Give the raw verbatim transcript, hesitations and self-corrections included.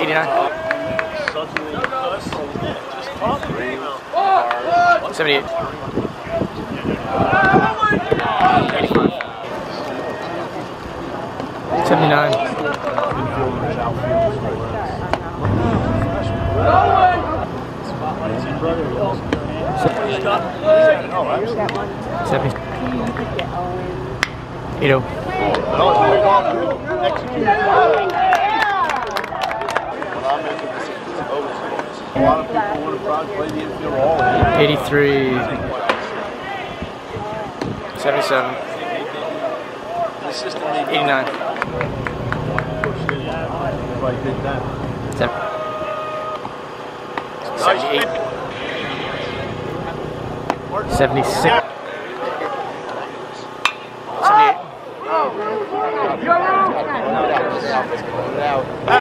eighty-nine. seventy-eight. eighty-five. seventy-nine. seventy. eighty. A lot of people would have probably played the infield all in. eighty-three. seventy-seven. eighty-nine. seventy-eight. seventy-six. seventy-eight.